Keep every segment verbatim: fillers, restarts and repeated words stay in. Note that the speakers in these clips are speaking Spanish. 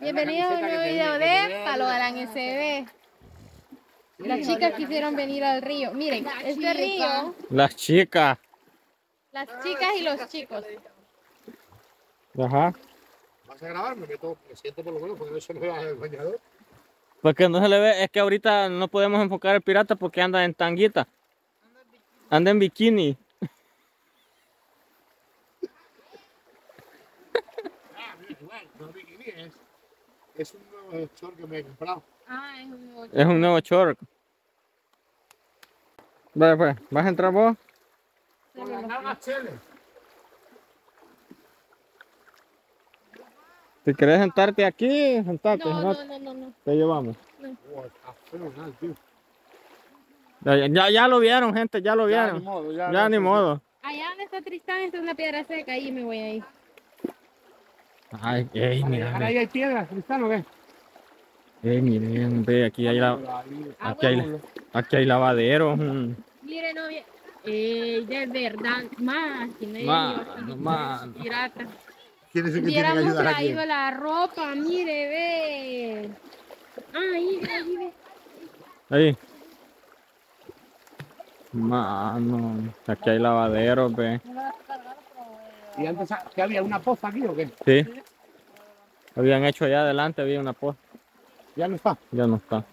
Bienvenidos a un nuevo video de Palo Galán S B. Las chicas quisieron venir al río. Miren, este río... Las chicas. Las chicas y los chicos. Ajá. ¿Vas a grabar? Me meto, me siento por lo menos porque no se me va el bañador. Porque no se le ve, es que ahorita no podemos enfocar al pirata porque anda en tanguita. Anda en bikini. Ah, mira, igual, no bikini es. Es un nuevo short que me he comprado. Ah, es un nuevo Es un nuevo short. Vale, pues, ¿vas a entrar vos? Con las nalgas cheles. Si querés sentarte aquí, sentate. No, No, no, no, no, no. te llevamos. Oh, está fenomenal, tío. Ya, ya, ya lo vieron, gente, ya lo Ya, vieron. ni modo, ya, Ya no ni sé modo. Allá donde está Tristán, esta es una piedra seca, ahí me voy a ir. Ay, ey, si- mira, Ahora ahí ve. hay piedras, Cristiano, ¿qué? Ey, miren, ve, aquí hay, la, aquí hay, aquí hay lavadero. mm. Mire, novia. Eh, de verdad, más que medio. Mano, mano. Pirata. ¿Quién es el que tiene que Hubiéramos ayudar aquí? traído la ropa, mire, ve. Ahí, ahí, ve. Ahí. Mano, aquí hay lavaderos, ve. ¿Y antes que había una poza aquí o qué? Sí. Habían hecho allá adelante, había una posta. Ya no está. Ya no está.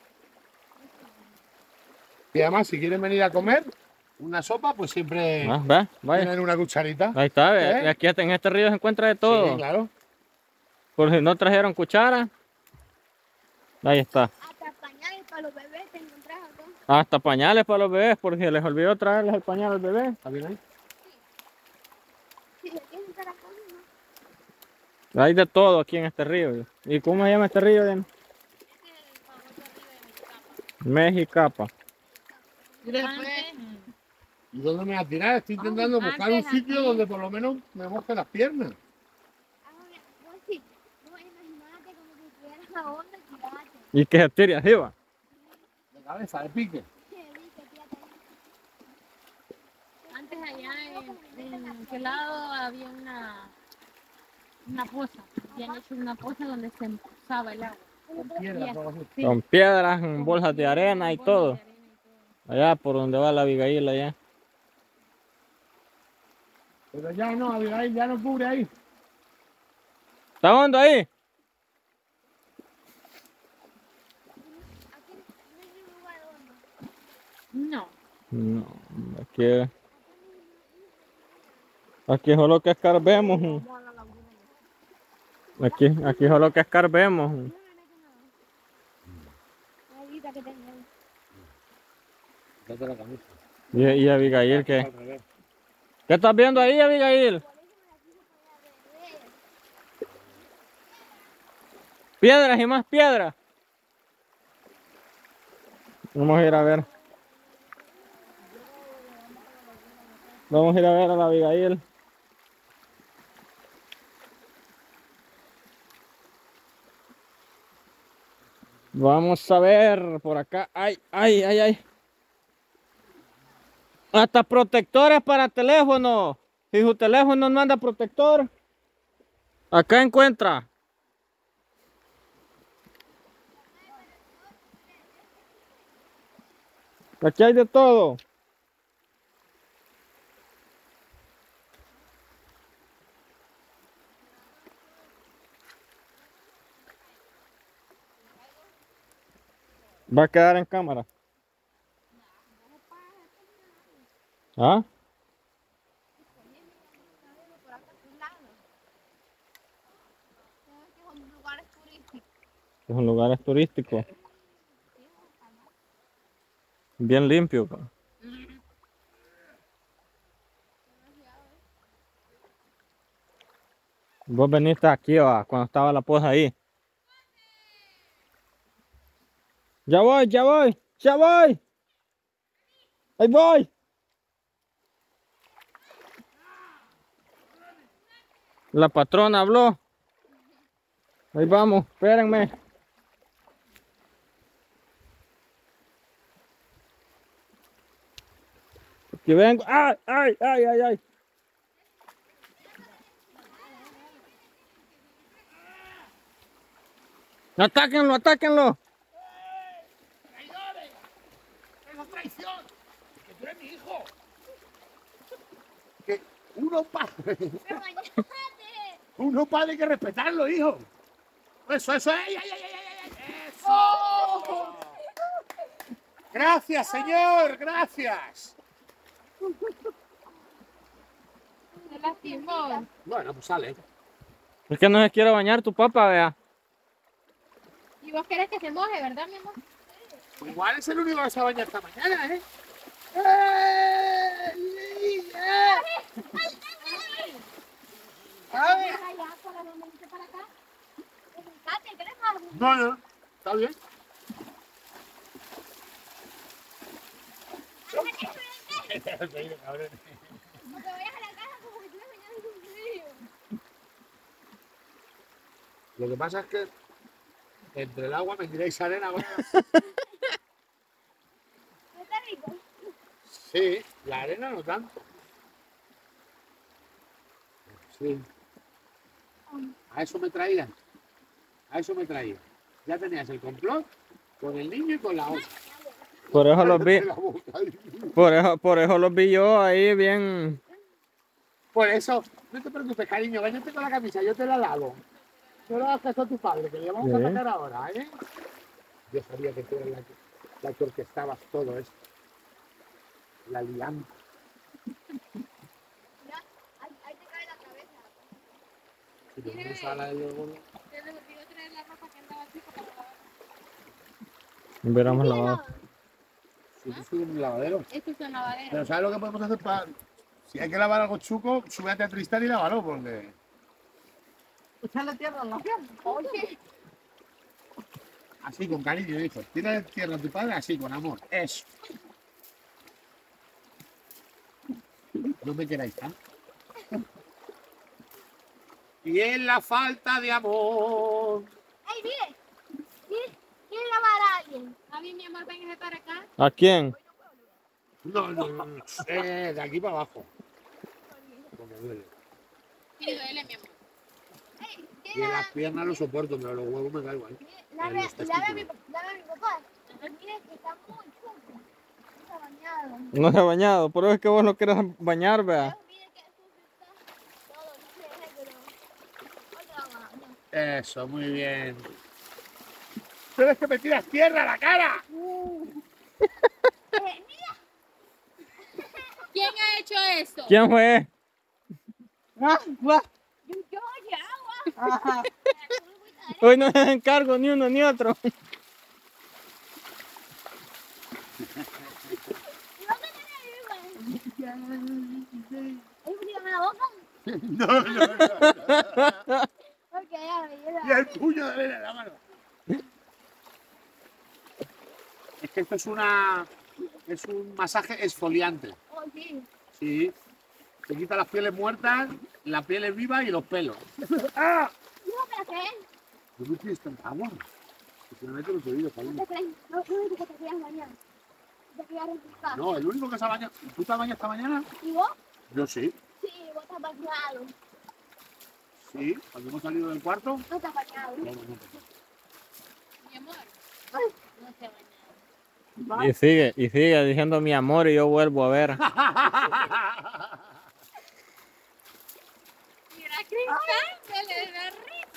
Y además, si quieren venir a comer una sopa, pues siempre Ah, ve, vaya. tienen una cucharita. Ahí está, ve. ¿Eh? Aquí hasta en este río se encuentra de todo. Sí, claro. Por si no trajeron cuchara. Ahí está. Hasta pañales para los bebés te encontrás acá. Hasta pañales para los bebés, porque se les olvidó traerles el pañal al bebé. ¿Está bien ahí? Si se quieren estar acá, ¿no? Hay de todo aquí en este río. ¿Y cómo se llama este río? De Mexicapa. ¿Y dónde me voy a tirar? Estoy intentando buscar un antes sitio aquí. donde por lo menos me moje las piernas. Ahora, vos sí, vos imaginate como si estuvieras la onda y tirate. Y que se tire arriba. De cabeza, de pique. Sí, viste, tírate ahí. Antes allá en, en aquel lado había una, una poza. Habían hecho una poza donde se empozaba el agua. Con piedras o algo así. Sí. Con piedras, en bolsas de arena y Bolsas todo. de arena y todo. Allá por donde va la Abigail allá. Pero ya no, Abigail, ya no cubre ahí. ¿Está hondo ahí? Aquí no hay ningún lugar donde. No. No, aquí, aquí solo que escarbemos. Aquí, aquí solo que escarbemos. La aguita que tengo ahí. Date la camisa. Y, y Abigail, ¿qué? ¿Qué estás viendo ahí, Abigail? Piedras y más piedras. Vamos a ir a ver. Vamos a ir a ver a la Abigail. Vamos a ver por acá. Ay, ay, ay, ay. Hasta protectores para teléfono. Si su teléfono no anda protector, acá encuentra. Aquí hay de todo. Va a quedar en cámara. ¿Ah? Por acá a tu lado. Sabes que son lugares turísticos. Es un lugar turístico. Bien limpio. Pa. Vos veniste aquí, va, cuando estaba la poza ahí. Ya voy, ya voy, ya voy. Ahí voy. La patrona habló. Ahí vamos, espérenme. Aquí vengo. Ay, ay, ay, ay, ay. Atáquenlo, atáquenlo. ¡Traidores! ¡Eso es traición! ¡Que tú eres mi hijo! Que uno padre, Pero bañate. uno padre hay que respetarlo, hijo. Eso, eso, ¡ay, ay, ay, ay, ay, ay! ¡Eso! Gracias, señor, gracias. Se lastimó. Bueno, pues sale. Es que no se quiere bañar tu papá, vea. Y vos querés que se moje, ¿verdad, mi amor? Igual es el único que se ha bañado esta mañana, ¿eh? ¡Eh! ¡Eh! A ver. Allá, por la venirte para acá. Desencate, ¿quieres algo? No, no, está bien. No te vayas a la casa como que tú me bañas en un río. Lo que pasa es que entre el agua me tiráis arena. Bueno. ¿No está rico? Sí, la arena no tanto. Sí. A eso me traían. A eso me traían. Ya tenías el complot con el niño y con la otra. Por eso los vi, La boca ahí. por eso, por eso los vi yo ahí bien. Por eso, no te preocupes, cariño, bañate con la camisa, yo te la lavo. No lo hagas con tu padre, que le vamos a Sí. sacar ahora, ¿eh? Yo sabía que tú eras la que, la que orquestabas todo esto. La liante. Mira, ahí, ahí te cae la cabeza. Si te pones a la de luego, Se les olvidó traer la ropa que andaba chico para lavar. Hubiéramos Sí, lavado. no. si tú subes un lavadero. Esto es una lavadera. Pero ¿sabes lo que podemos hacer para...? Si hay que lavar algo chuco, súbete a Tristán y lávalo, porque... Echarle tierra en la pierna. Oye, Así, con cariño, hijo. Tira tierra a tu padre así, con amor. Eso. No me queráis tanto. Y en la falta de amor. ¡ey, mire! ¿Quiere, quiere lavar a alguien? A mí, mi amor, véngase para acá. ¿A quién? No, no, no. no. Eh, de aquí para abajo. Porque duele. Sí, duele, mi amor. ¡Ey! Y ¿Quiere en lavar? las piernas lo soporto, pero los huevos me da igual. Mire, En lave, los lave, a mi, testículos. lave a mi papá. Mire, que está muy chulo. Está bañado. No se ha bañado, por eso es que vos no quieres bañar, vea. Pero mire que sucio está todo, no sé, pero... Oye, mamá, no. Eso, muy bien. ¡Tienes que me tiras tierra a la cara! Eh, mira, ¿Quién ha hecho esto? ¿Quién fue? Ah, va. yo, yo, oye, agua. Ajá. Hoy no se encargo ni uno ni otro. ¿Y dónde tenés ahí, güey? ¿Ahí me tiran en la boca? No, no, no, no. Ok, ya me Y llega. el puño de arena en la mano. Es que esto es una... Es un masaje exfoliante. Oh, sí. Sí. Te quita las pieles muertas, la piel es viva y los pelos. ¡Ah! No, pero ¿qué? ¿Por qué tienes tanta agua? Que se me meten los oídos, No cariño. te crees. No, no digo que te querías bañar. Te querías refrescar. No, el único que se ha bañado... ¿Tú te has bañado esta mañana? ¿Y vos? Yo sí. Sí, vos estás bañado. Sí. Cuando hemos salido del cuarto... No estás bañado. No, no, no. Mi amor. Ay. No se ha bañado. Y sigue, y sigue diciendo mi amor y yo vuelvo a ver. Mira, Cristal, se le da risa.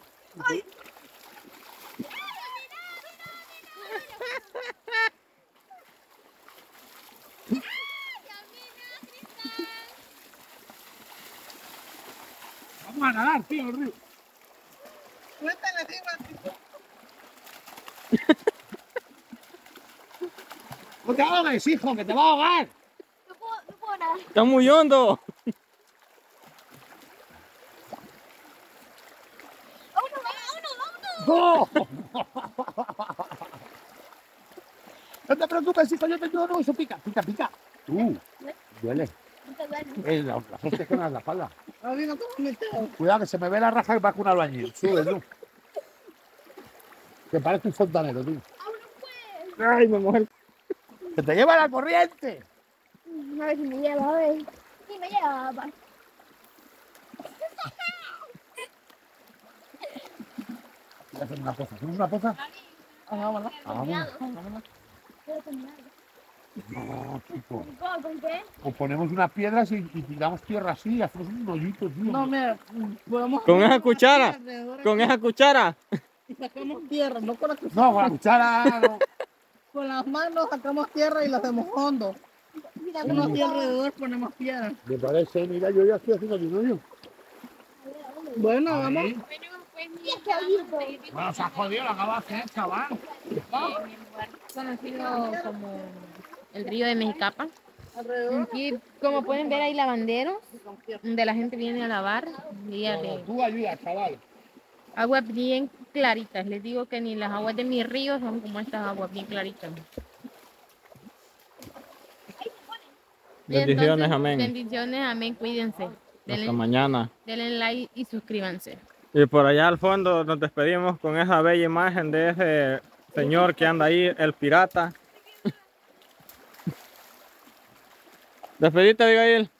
Vamos a nadar, tío, el río. Cuéntale, encima. No te ahogues, hijo, que te va a ahogar. No puedo, no puedo nada. Está muy hondo. ¡Vámonos, vámonos, vámonos! ¡No! No te preocupes, hijo, yo te ayudo. No, eso pica, pica, pica. Tú, duele. No te duele. Eh, la, la hostia que me das la espalda. No digo cómo me tengo. Cuidado, que se me ve la raja que va con un albañil. Sube, tú. Que parece un fontanero, tú. ¡Vámonos, pues! Ay, me muero. ¡Que te lleva la corriente! A ver si me lleva, a ver. Sí, me lleva, papá. Voy a hacer una poza. ¿Hacemos una poza? Hagámosla. Vámonos. Pero con nada. No, chico. ¿Con con qué? O ponemos unas piedras y, y tiramos tierra así y hacemos un hoyito, tío. No, mira, podemos. Con esa cuchara. Alrededor Con esa cuchara. y sacamos tierra, no con la cuchara. No, con la cuchara. No. Con las manos sacamos tierra y la hacemos hondo. Mira, Unos mira. aquí alrededor ponemos piedra. Me parece, mira, yo ya estoy haciendo mi hoyo. Bueno, A vamos. ver. Bueno, pues mi Qué bonito. Bueno, se ha jodido, lo acabo de hacer, chaval. mi lugar conocido como el río de Mexicapa. Alrededor. Aquí, como pueden ver, hay lavanderos donde la gente viene a lavar. Día No, de tú ayuda, chaval. aguas bien claritas. Les digo que ni las aguas de mis ríos son como estas aguas bien claritas. Y Bendiciones, entonces, amén. Bendiciones, amén. Cuídense. Hasta Denle, mañana. denle like y suscríbanse. Y por allá al fondo nos despedimos con esa bella imagen de ese señor que anda ahí, el pirata. Despedite, Abigail.